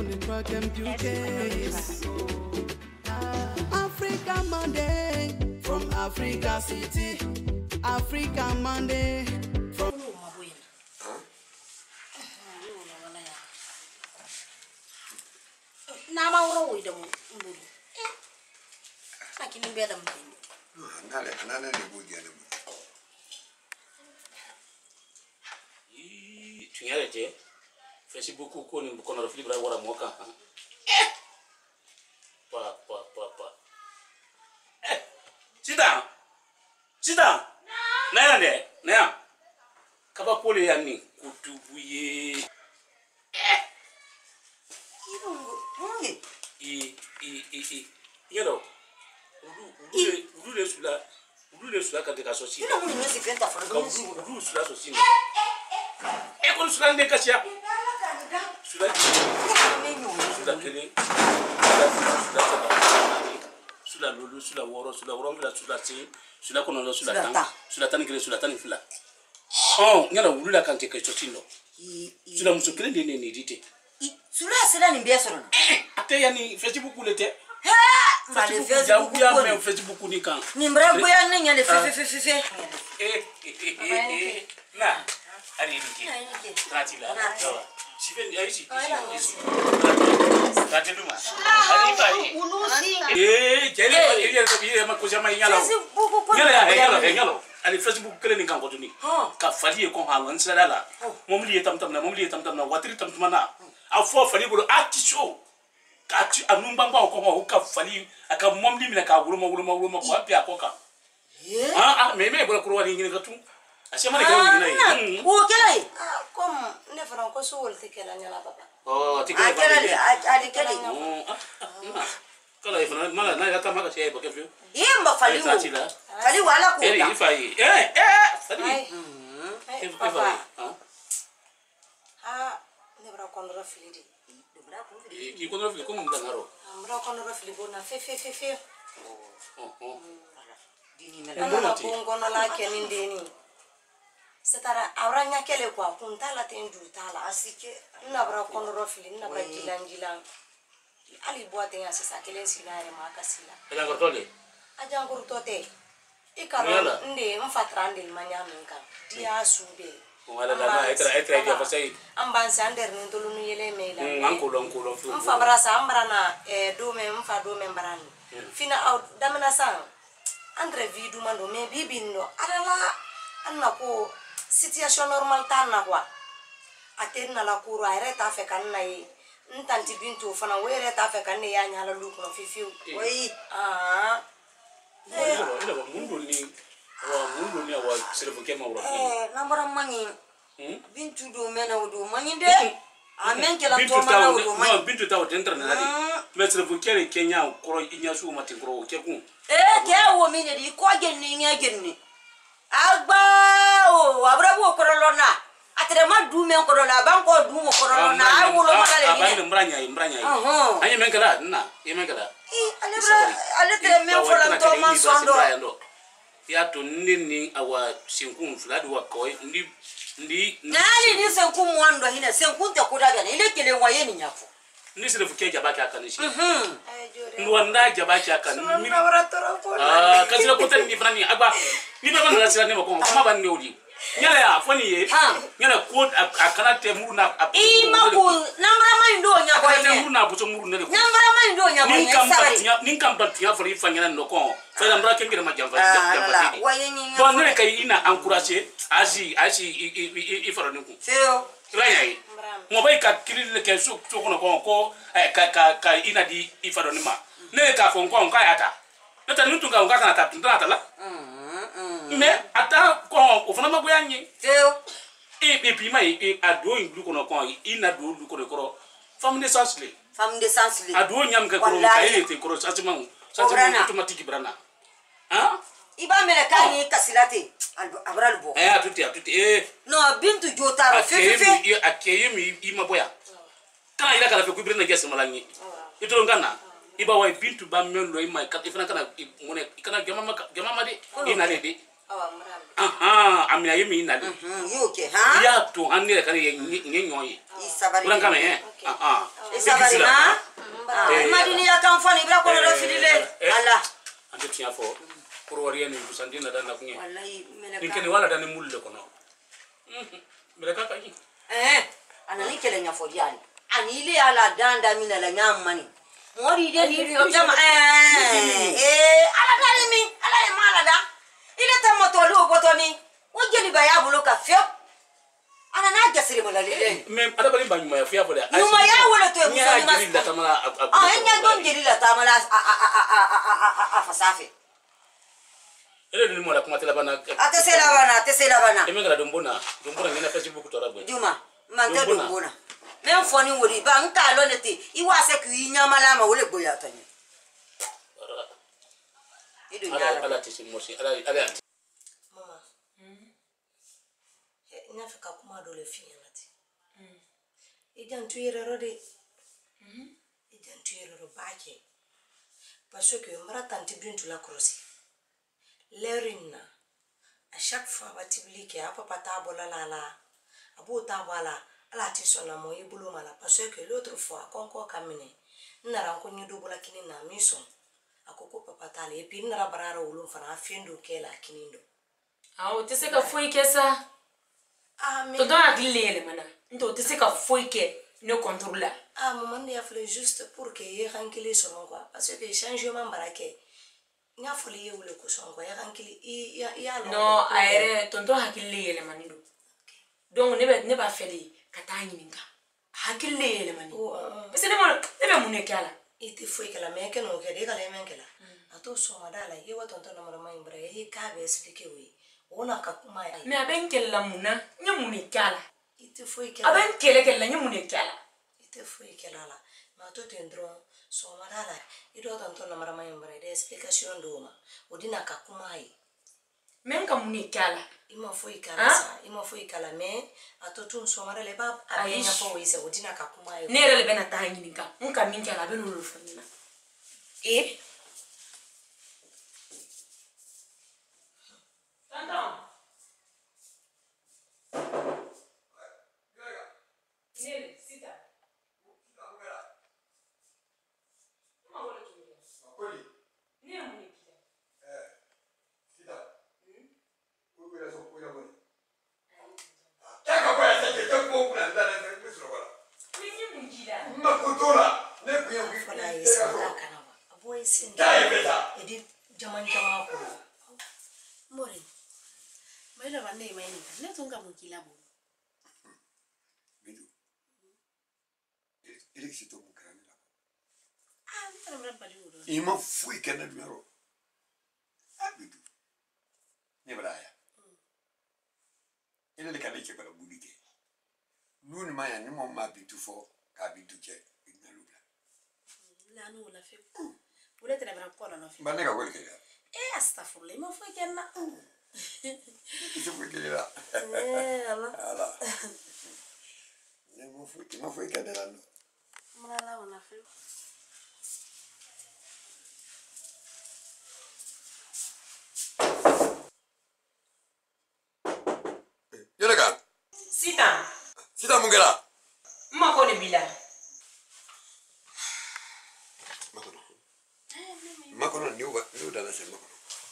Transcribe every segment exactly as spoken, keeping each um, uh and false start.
on the track and few days. Africa Monday from Africa City. Africa Monday from Nama uro wida mo mbulu. Lakini mbele mbele. Nale anana ni buja ni. Ii tunyarete Facebook ko ni mkono rafiki bra wara moka. Pa pa pa pa. Eh. Sida. Sida. Na ya ne? Na ya. Kaba pole ya ni kutubuye. I i i i you know uru uru le sula uru le sula ka de ka so si Ina muni mwezi penta fara uru uru sula so si e ko sula ne ka sia sula sula kele sula lulu sula woro sula woro la sula si sula kono lo sula tan sula tan kele sula tan fila oh nyala uru la kan te ka so si no sula muso kele ne ne dite Sula sila ni mbia solo. Ate yani Facebook ulete. Ha! Male Facebook ya me Facebook ni kan. Ni mbrabo ya nenya le fe fe fe fe. Eh eh eh. Na. Ari niki. Tratila. Siven ai si. Tratila. Ari bai. Unusi. Eh, jeli ile ko biye makuja mai ngalo. Ngalo ya ngalo ngalo. Ali Facebook kele ni kan ko tuni. Ka fali ko ha wan sala la. Momli tam tam na momli tam tam na watri tam tam na. Afo fali buru atisho kati anumba ngwa ko ko ka fali aka momli mina ka wuro wuro wuro ko apia ko ka eh ah ah me me bura kurwa ni ngini ka tu asema ni ka ngini o kelai comme ne fera ko so wolte kala nyala papa oh tikela ba kelai ali kelai kala ifana mala na ka maka sey ba ke fiu yimba fali wo fali wala ko eh ifai eh eh fali eh papa ah ne fera ko ndra filidi ki ko ndra filidi ko mun dangaro ndra ko ndra filidi bona fe fe fe fe oh oh dini mela ko ngono la keni ndeni setara awranya kele kwa kuntala tendu tala asike na bra ko ndra filidi na ba jilanjilan ali boate ya sisa kelen sinare makasila ela ngortole aja ngortote ikaro nde mfatrande manyaminka dia sube wala la na etra etra dia fasai ambansi ander ni tolunu yele mela ankulo ankulo fu mfa barasa ambrana e dome mfa dome mbarani fina au damina sang andre vidu mando me bibinno alala anna ko situation normal tanna kwa atenna la kuru areta fe kanna yi ntanti bintu fana were ta fe kanne ya nyala lukuno fifiu oi ah eh ila ba mundu ni wa mundu ni wa servo kema wa eh nambara manyi bintu do mena wudu manyi de amen kala to mana wudu manyi bintu taw dentra na di me servo kere kenya koro inya su mati koro ke ku eh ke wo mine di ko genni nga genni agba o abrabu koro lona atre ma du men koro la ban ko du mo koro lona ay wulo makale ni abani mbranya mbranya anya men kala na yemen kala eh ale bra ale tre men fola to man sondo ya to nini awa sinkun fuladi wa koy ndi ndi nani ni sinkun mwando hina sinkun te kudaga ile kile waye ni nyafo ndi sele fuke jabaki akanishi mhm ndwanda jabaki akani ah ah kasira kota ni frani aba ni baba na sira ne makoma kuma ban ne odi nyala ya fani ye nyala ko akana te muru na i maku nambra mai ndo nya ko te muru na buto muru ne nambra mai ndo nya ko nya sabari nin kam bat ya fari fanyana no ko fa da mbra kengere ma jamfa jamfa ti waye ni nya bon ne kay ina encourager asi asi i faro ni ku sero raya yi mo bay ka kilile ke su su ko ko ko ka ka ka ina di i faro ni ma ne ka fon ko ka ata ne ta nutu ka ka ta ta ta la me ata ko o fana ma boya nyi sero e e bi mai e ado inglu ko no ko ina do lu ko ko fam de sansle fam de sansle ado nyam ka ko ka e te ko sa ma sa ma automatique brana hein iba mele kani kasilate abral bo eh atuti atuti eh no bintu jotaro fe fe fe akeye mi ima boya kana ila kala fe ku brina gese malangi ito ngana iba wa bintu ba melo ima ka ifana kana mone kana gama gama made ina lede aha amina yemi ina lede mhm yoke ha ya to hanne kana nyenyoyi isabari ulan kama eh aha Isabari na. Madini ya kamfani bra ko do filile. Allah. Ante tiya fo. Pour wariya ni busandi na dan na kunye. Wallahi ni kene wala dan mulle ko no. Mira ka ka eh anani kele nya fo diani. Ani ile ala danda mina la nyamani. Mori de ni yo jama eh eh ala dani mi ala e mala da. Ile ta motolu botoni. Wajeli ba ya bulu ka fio. Ana na gasiri mo la le. Même ada bali ba nyuma ya fia bola. Nyuma ya wala to musa ni mas. Ah enya don jeli la tamala a a a a a fasafi. Ele ni mo la kuma tela bana. Atese la bana, atese la bana. Eme ngala dombona, dombona ngena Facebook to rabo. Juma, mante dombona. Même foni wori ba nka lo neti. Iwa se ku nyama la ma wole boya tanye. Idu nyala. Ala tisi mosi, ala ala. Mama. Nafika kuma dole finya nati. Idan tuyere rode. Idan tuyere ro baake. Parce que mara tanti bintu la krosi. Lerina. À chaque fois batibli ke apa pata bola la la. Abu ta wala ala ti sona mo ibulu mala parce que l'autre fois konko kamine. Nara ko nyido bola kini na mison. Akoko papa tale et puis nara barara ulum fana fendo kela kinindo. Ah, o te se ka foi ke sa. Ah, mais... Todo aglele mana. Nto te se ka foi ke no contrôle. Ah, maman il a fallu juste pour que y rankili son quoi parce que changement barake. Nya foli ye wule ko son quoi y rankili i ya No, aere tonto hakilele manido. Donc ne ba ne ba feli kata nyininga. Hakilele mani. Parce que ne mo ne be mune kala. Iti foi kala me ke no ke de kala men kala. Ato so madala ye wa tonto na mara mai mbra ye ka be expliquer we. Ona ka kuma ya. Me aben kella muna nyamune kala. Iti foi kala. Aben kele kella nyamune kala. Iti foi kala la. Ma to tendro so madala. Ido tonto na mara mai mbra de explication do ma. Odina ka kuma ai. Men ka mune kala. Ima foi kala sa. Ima foi kala me ato tun so mara le ba abenya fo we se odina ka kuma ai. Ne rele bena ta nyininga. Nka min kala ben lo fanyina. Eh? Tonton. Nele, sita. Uma hora tu me. Koli. Ne mune kila. Eh. Sida. Ko ko so ko ya boni. Ta ka ba sa ke to ko kuna ndana na ko so wala. Ni ni mune kila. Ma ko tola. Ne ko ya ko. Fala ye sa kana wa. Aboy sin. Dai beta. Edi jaman jaman ko. More. Maila bande maini. Ne tunga mukila bo. Bidu. Ele que se tomou crânio lá. Ah, não lembra para o. Ima fui que na número. Ah, bidu. Ne braya. Ele le kale ke para budike. Nuni maya ni mo ma bidu fo ka bidu ke na lubla. La no la fe. Vole te lembra por no fe. Ba ne ka wele ke ya. Eh, astafurlah, ma foi que na. Isso foi que era. Eh, ala. Ala. Ne mo fui, mo fui que era no. Mala la ona fe. Yole ka. Sita. Sita mungela. Ma ko ne bila. Makono. Makono ni uba, ni udala se makono.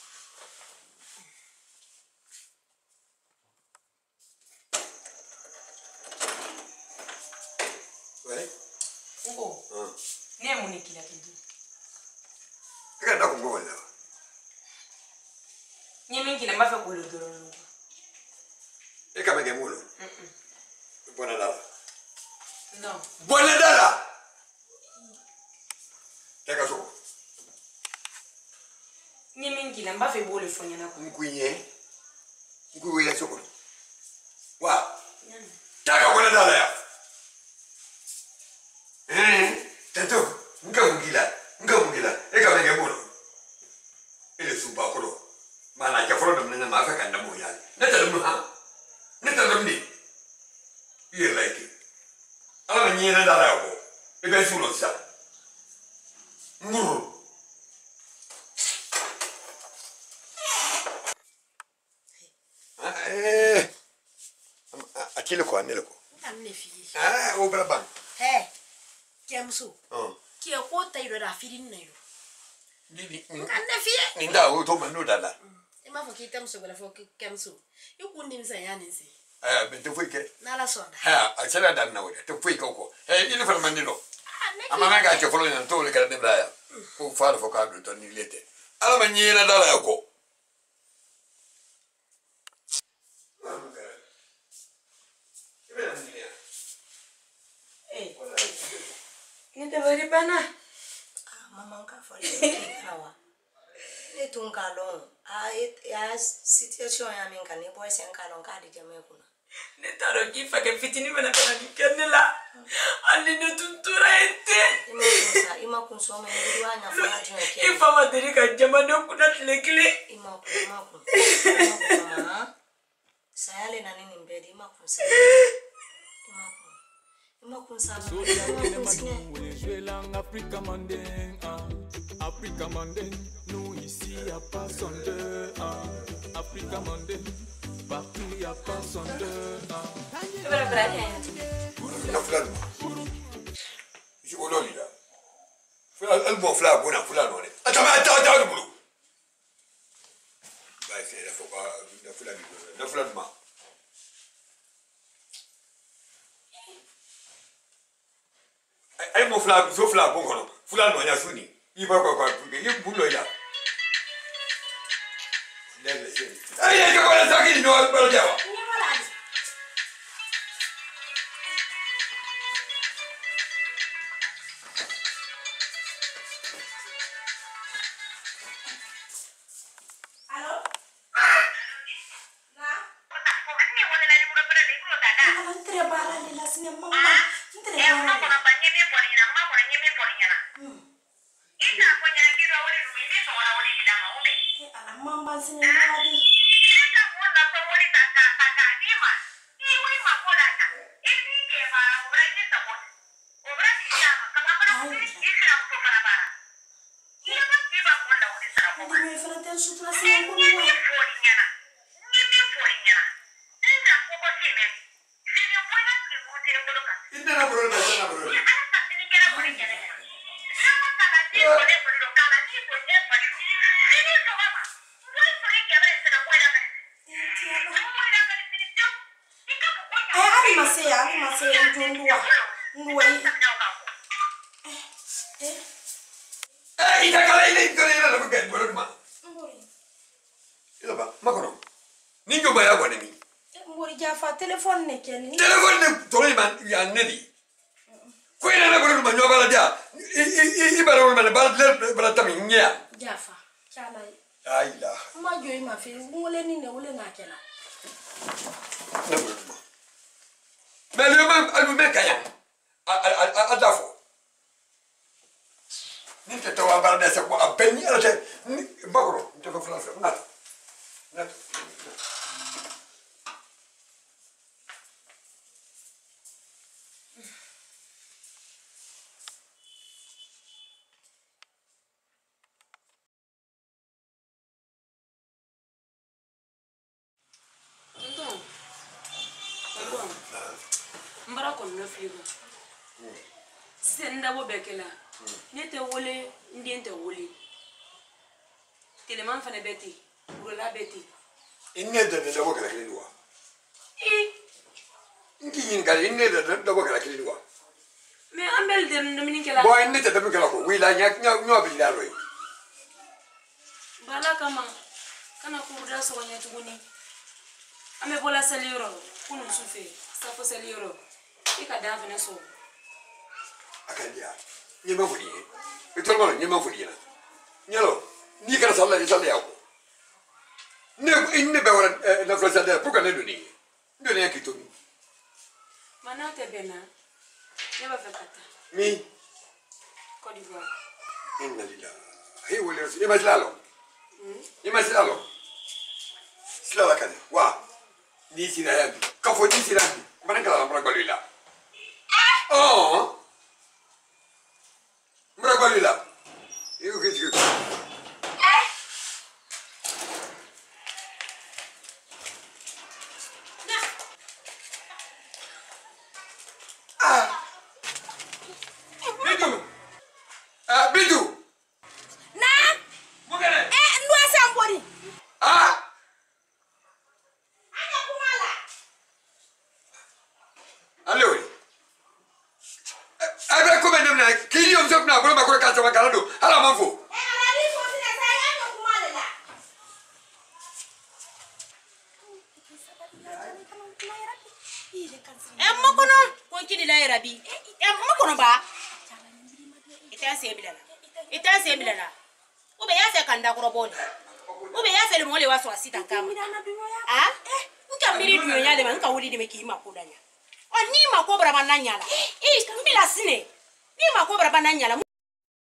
Ouais. Ngo. Ah. Ne mune kila kindu. Eka nda kungo wala. Ni min kila ma fe bolo doro. Eka mege mulo. Mhm. Bona dala. No. Bona dala. Teka so. Ni min kila ma fe bolo fonyana ko. Nkuye. Nkuye soko. Wa. Taka bona dala ya. Eh, tanto, nka mugila, nka mugila, eka mege mulo. Ele suba kolo. Mana ke foro dum na ma fa kan da mo yali. Na ta dum ha. Na ta dum ni. Ye like. Ala ni na dala ko. E be su lo sa. Nguru. Eh. Akile ko anele ko. Amne fi. Ah, o brabang. Hey. Kemsu. Oh. Kia kota ilo da firin na ilo. Ni Ngande fie. ni nda o to manu dala. Ema fo kita mso bela fo Kemsu. Yuko ndi msa yani nsi. Eh, ben to fuike. Na la sonda. Ha, a sera dan na wala. To fuike ko. Eh, ile fa mandilo. Ama manga ke folo ni to le ka de braya. Ko fa fo ka do to ni lete. Ala ma nyina dala ko. Eh. Ini bari bana. Ah, mama ka fa le kawa. Ne tun ka don. Ah, ya situation ya min kan ne boy sen ka don ka di jame kuna. Ne taro ki fa ke fitini bana kana di kenela. Ali ne tuntura ente. Ima kunsa, ima kunso me ndu anya fa na tun ke. Ifa madiri ka jama ne kuna tlekile. Ima kun, ima kun. Ima kun mama. Sayale na nini mbedi ima kunsa. Ima kun. Ima kunsa. Africa Monday, Africa Monday, nous ici y'a pas sondeur, Africa Monday, partout y'a pas sondeur. Na fulani. Si o loli la. Fulani al mo fulani bona fulani one. Atama ata ata bulu. Ba c'est la faut pas na fulani na fulani ma. Ai mo fulani so fulani bon kono. Fulani no nya suni. Iba kwa kwa i bulo ya. Lele se. Ai ai ko la sakini no balo jawa. Telephone ne keni. Telephone ne tole man ya nedi. Ko ina na bulu man yobala dia. I i bara wol man bara le bara tam nya. Jafa. Chala. Ai la. Ma joyi ma fi ngole ni ne wole na kena. Na bulu. Mais le même alu me kaya. A a a dafo. Ni te tawa bara de sa ko abeni ala te. Bakoro, te fa fala. Nat. Nat. Mbara kon no figo. Senda bo bekela. Nete wole ndiente wole. Teleman fane beti. Urola beti. Inne de de bo kala kilwa. Eh. Nki yin gal inne de de bo kala kilwa. Me ambel dem domini kala. Boy inne de de bo kala ko wi la nyak nyak nyo bi la roy. Bala kama kana kuruda so wanya tuguni. Ame bola saliro kunu sufe. Safo saliro. Ika davene so. Akandia. Nyema fudi. Bitol mo nyema fudi na. Nyalo. Ni kana sala ni sala yako. Ne inne be wala na flosa de pourquoi ne doni. Ndone yakito. Manate bena. Neba fekata. Mi. Côte d'Ivoire. Inna lillahi. Hi wala ima silalo. Ima silalo. Silala kane. Wa. Ni sila yabi. Kafo ni sila. Mana kala mbra golila. Oh. Mbra golila. Iyo kitu. Ah. e mo kono ko kini la rabi e mo kono ba ita se bilala ita se bilala o be ya fe kanda ko bole o be ya fe le mo le waso asita kama ah nka mbiri dunya le man ka wuli de me ki ma ko danya o ni ma ko bra bananya la e mbila sine ni ma ko bra bananya la